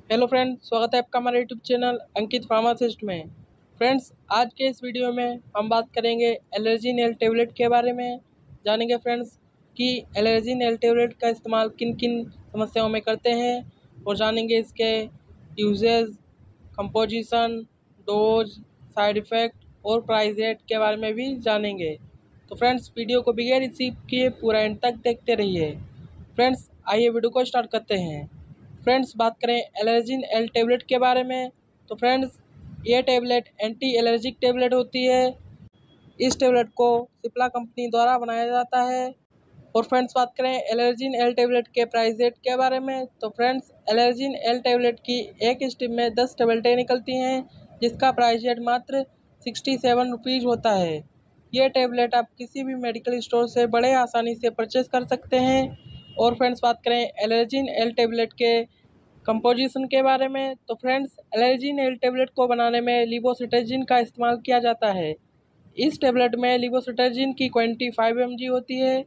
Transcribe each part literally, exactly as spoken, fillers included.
Hello friends, स्वागत है आपका हमारे यूट्यूब चैनल अंकित फार्मासिस्ट में। फ्रेंड्स, आज के इस वीडियो में हम बात करेंगे एलर्जी नेल टेबलेट के बारे में। जानेंगे फ्रेंड्स कि एलर्जी नेल टेबलेट का इस्तेमाल किन किन समस्याओं में करते हैं और जानेंगे इसके uses, composition, dose, side effect और प्राइस रेट के बारे में भी जानेंगे। तो फ्रेंड्स, वीडियो को बगैर स्किप किए पूरा एंड तक देखते रहिए। फ्रेंड्स, आइए वीडियो को स्टार्ट करते हैं। फ्रेंड्स, बात करें एलर्जिन एल टेबलेट के बारे में, तो फ्रेंड्स ये टेबलेट एंटी एलर्जिक टेबलेट होती है। इस टेबलेट को सिप्ला कंपनी द्वारा बनाया जाता है। और फ्रेंड्स, बात करें एलर्जिन एल टेबलेट के प्राइस रेट के बारे में, तो फ्रेंड्स एलर्जिन एल टेबलेट की एक स्ट्रिप में दस टेबलेटें निकलती हैं, जिसका प्राइस रेट मात्र सिक्सटी सेवन रुपीज़ होता है। ये टेबलेट आप किसी भी मेडिकल स्टोर से बड़े आसानी से परचेज कर सकते हैं। और फ्रेंड्स, बात करें एलर्जिन एल टेबलेट के कंपोजिशन के बारे में, तो फ्रेंड्स एलर्जिन एल टेबलेट को बनाने में लिवोसिट्राजिन का इस्तेमाल किया जाता है। इस टेबलेट में लिवोसिट्राजिन की क्वांटिटी फाइव एम जी होती है।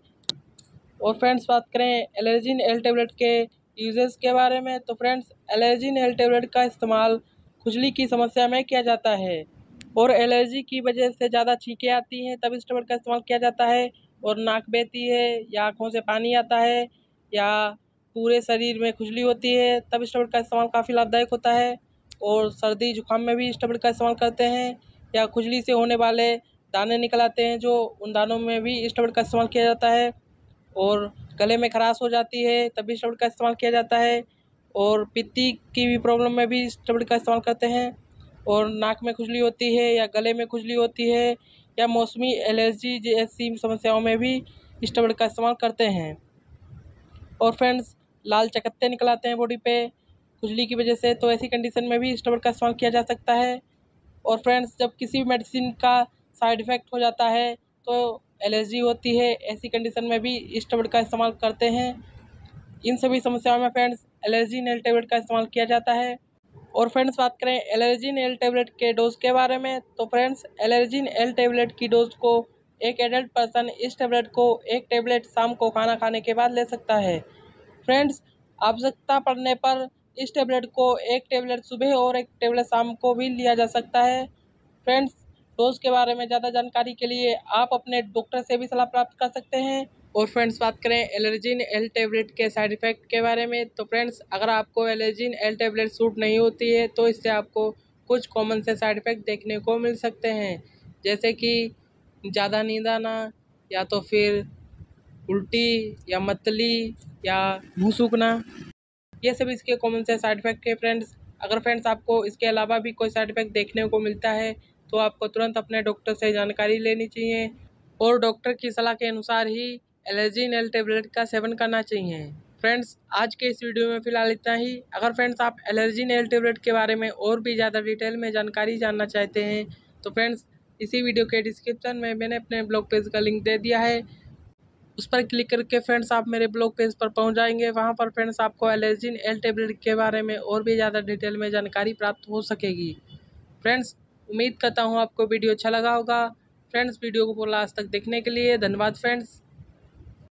और फ्रेंड्स, बात करें एलर्जिन एल टेबलेट के यूजेस के बारे में, तो फ्रेंड्स एलर्जिन एल टेबलेट का इस्तेमाल खुजली की समस्या में किया जाता है। और एलर्जी की वजह से ज़्यादा छींकें आती हैं तब इस टेबलेट का इस्तेमाल किया जाता है। और नाक बहती है या आँखों से पानी आता है या पूरे शरीर में खुजली होती है तब इस टेबलेट का इस्तेमाल काफ़ी लाभदायक होता है। और सर्दी जुकाम में भी इस टेबलेट का इस्तेमाल करते हैं। या खुजली से होने वाले दाने निकल आते हैं, जो उन दानों में भी इस टेबलेट का इस्तेमाल किया जाता है। और गले में खराश हो जाती है तब भी इस टेबलेट का इस्तेमाल किया जाता है। और पित्ती की भी प्रॉब्लम में भी इस टेबलेट का इस्तेमाल करते हैं। और नाक में खुजली होती है या गले में खुजली होती है या मौसमी एलर्जी जैसी समस्याओं में भी इस टेबलेट का इस्तेमाल करते हैं। और फ्रेंड्स, लाल चकत्ते निकल आते हैं बॉडी पे खुजली की वजह से, तो ऐसी कंडीशन में भी इस टेबलेट का इस्तेमाल किया जा सकता है। और फ्रेंड्स, जब किसी भी मेडिसिन का साइड इफ़ेक्ट हो जाता है तो एलर्जी होती है, ऐसी कंडीशन में भी इस टेबलेट का इस्तेमाल करते हैं। इन सभी समस्याओं में फ्रेंड्स एलर्जी नेल टेबलेट का इस्तेमाल किया जाता है। और फ्रेंड्स, बात करें एलर्जिन एल टेबलेट के डोज के बारे में, तो फ्रेंड्स एलर्जिन एल टेबलेट की डोज को एक एडल्ट पर्सन इस टेबलेट को एक टेबलेट शाम को खाना खाने के बाद ले सकता है। फ्रेंड्स, आवश्यकता पड़ने पर इस टेबलेट को एक टेबलेट सुबह और एक टेबलेट शाम को भी लिया जा सकता है। फ्रेंड्स, डोज के बारे में ज़्यादा जानकारी के लिए आप अपने डॉक्टर से भी सलाह प्राप्त कर सकते हैं। और फ्रेंड्स, बात करें एलर्जिन एल टेबलेट के साइड इफ़ेक्ट के बारे में, तो फ्रेंड्स अगर आपको एलर्जिन एल टेबलेट सूट नहीं होती है तो इससे आपको कुछ कॉमन से साइड इफ़ेक्ट देखने को मिल सकते हैं, जैसे कि ज़्यादा नींद आना या तो फिर उल्टी या मतली या मुँह सूखना। ये सब इसके कॉमन से साइड इफ़ेक्ट है। फ्रेंड्स, अगर फ्रेंड्स आपको इसके अलावा भी कोई साइड इफ़ेक्ट देखने को मिलता है तो आपको तुरंत अपने डॉक्टर से जानकारी लेनी चाहिए और डॉक्टर की सलाह के अनुसार ही एलर्जी नेल टेबलेट का सेवन करना चाहिए। फ्रेंड्स, आज के इस वीडियो में फ़िलहाल इतना ही। अगर फ्रेंड्स आप एलर्जी नेल टेबलेट के बारे में और भी ज़्यादा डिटेल में जानकारी जानना चाहते हैं तो फ्रेंड्स इसी वीडियो के डिस्क्रिप्शन में मैंने अपने ब्लॉग पेज का लिंक दे दिया है। उस पर क्लिक करके फ्रेंड्स आप मेरे ब्लॉग पेज पर पहुंच जाएंगे। वहां पर फ्रेंड्स आपको एलर्जिन एल टेबलेट के बारे में और भी ज़्यादा डिटेल में जानकारी प्राप्त हो सकेगी। फ्रेंड्स, उम्मीद करता हूं आपको वीडियो अच्छा लगा होगा। फ्रेंड्स, वीडियो को पूरा लास्ट तक देखने के लिए धन्यवाद। फ्रेंड्स।